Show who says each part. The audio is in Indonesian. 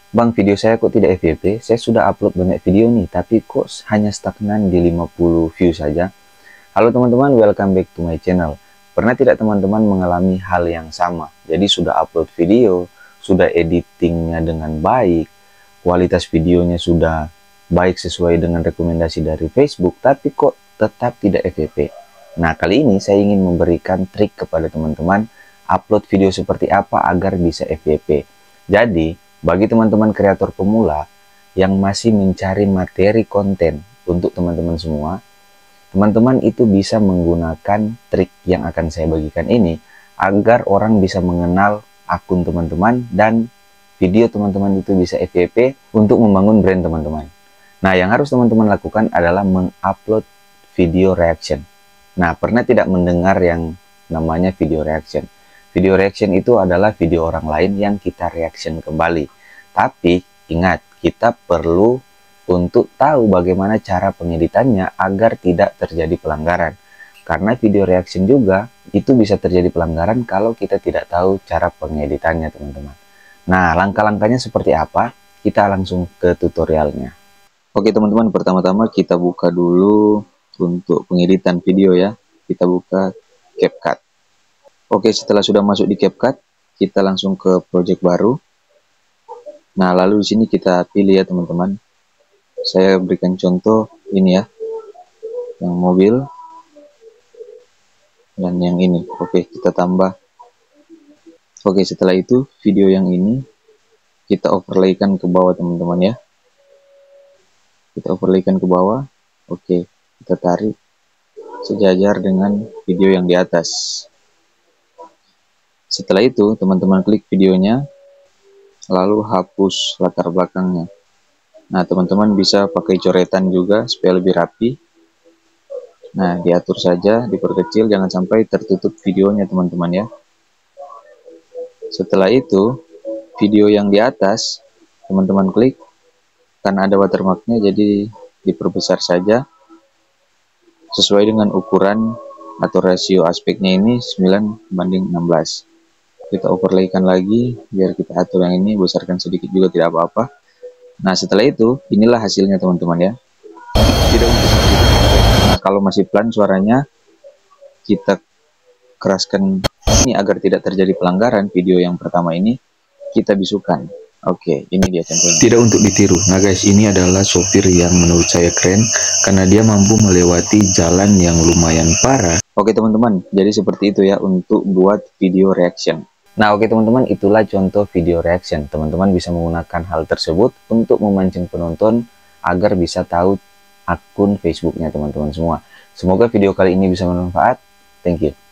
Speaker 1: Bang, video saya kok tidak FYP? Saya sudah upload banyak video nih, tapi kok hanya stagnan di 50 view saja. Halo teman-teman, welcome back to my channel. Pernah tidak teman-teman mengalami hal yang sama? Jadi sudah upload video, sudah editingnya dengan baik, kualitas videonya sudah baik sesuai dengan rekomendasi dari Facebook, tapi kok tetap tidak FYP? Nah, kali ini saya ingin memberikan trik kepada teman-teman upload video seperti apa agar bisa FYP. Jadi, bagi teman-teman kreator pemula yang masih mencari materi konten untuk teman-teman semua, teman-teman itu bisa menggunakan trik yang akan saya bagikan ini agar orang bisa mengenal akun teman-teman dan video teman-teman itu bisa FYP untuk membangun brand teman-teman. Nah, yang harus teman-teman lakukan adalah mengupload video reaction. Nah, pernah tidak mendengar yang namanya video reaction? Video reaction itu adalah video orang lain yang kita reaction kembali. Tapi ingat, kita perlu untuk tahu bagaimana cara pengeditannya agar tidak terjadi pelanggaran. Karena video reaction juga itu bisa terjadi pelanggaran kalau kita tidak tahu cara pengeditannya, teman-teman. Nah, langkah-langkahnya seperti apa? Kita langsung ke tutorialnya. Oke teman-teman, pertama-tama kita buka dulu untuk pengeditan video ya. Kita buka CapCut. Oke, setelah sudah masuk di CapCut, kita langsung ke project baru. Nah, lalu di sini kita pilih ya teman-teman. Saya berikan contoh ini ya, yang mobil dan yang ini. Oke, kita tambah. Oke, setelah itu video yang ini kita overlaykan ke bawah teman-teman ya. Kita overlaykan ke bawah. Oke, kita tarik sejajar dengan video yang di atas. Setelah itu teman-teman klik videonya, lalu hapus latar belakangnya. Nah, teman-teman bisa pakai coretan juga supaya lebih rapi. Nah, diatur saja, diperkecil, jangan sampai tertutup videonya teman-teman ya. Setelah itu video yang di atas teman-teman klik, karena ada watermarknya jadi diperbesar saja sesuai dengan ukuran atau rasio aspeknya ini 9:16. Kita overlaykan lagi biar kita atur yang ini, besarkan sedikit juga tidak apa-apa. Nah, setelah itu inilah hasilnya teman-teman ya. Nah, kalau masih pelan suaranya, kita keraskan ini agar tidak terjadi pelanggaran. Video yang pertama ini kita bisukan. Oke, ini dia contohnya. Tidak untuk ditiru. Nah guys, ini adalah sopir yang menurut saya keren karena dia mampu melewati jalan yang lumayan parah. Oke teman-teman, jadi seperti itu ya untuk buat video reaction. Nah oke teman-teman, itulah contoh video reaction. Teman-teman bisa menggunakan hal tersebut untuk memancing penonton agar bisa tahu akun Facebooknya teman-teman semua. Semoga video kali ini bisa bermanfaat. Thank you.